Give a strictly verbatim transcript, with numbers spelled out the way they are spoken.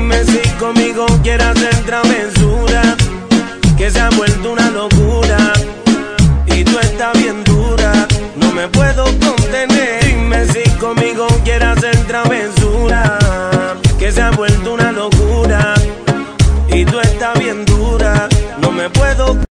Dime si conmigo quieres hacer travesura, que se ha vuelto una locura y tú estás bien dura, no me puedo contener. Dime si conmigo quieres hacer travesura, que se ha vuelto una locura y tú estás bien dura, no me puedo